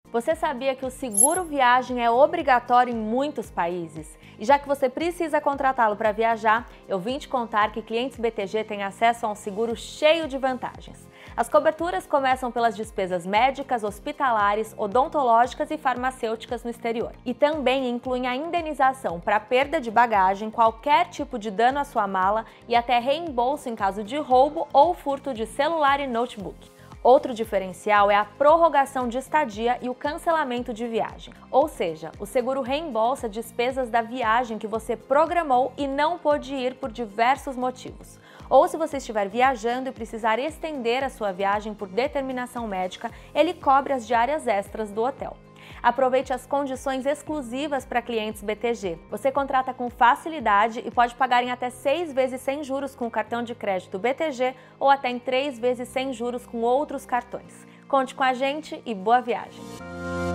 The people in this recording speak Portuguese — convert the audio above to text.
Você sabia que o seguro viagem é obrigatório em muitos países? E já que você precisa contratá-lo para viajar, eu vim te contar que clientes BTG têm acesso a um seguro cheio de vantagens. As coberturas começam pelas despesas médicas, hospitalares, odontológicas e farmacêuticas no exterior. E também incluem a indenização para perda de bagagem, qualquer tipo de dano à sua mala e até reembolso em caso de roubo ou furto de celular e notebook. Outro diferencial é a prorrogação de estadia e o cancelamento de viagem. Ou seja, o seguro reembolsa despesas da viagem que você programou e não pôde ir por diversos motivos. Ou se você estiver viajando e precisar estender a sua viagem por determinação médica, ele cobre as diárias extras do hotel. Aproveite as condições exclusivas para clientes BTG. Você contrata com facilidade e pode pagar em até 6 vezes sem juros com o cartão de crédito BTG ou até em 3 vezes sem juros com outros cartões. Conte com a gente e boa viagem!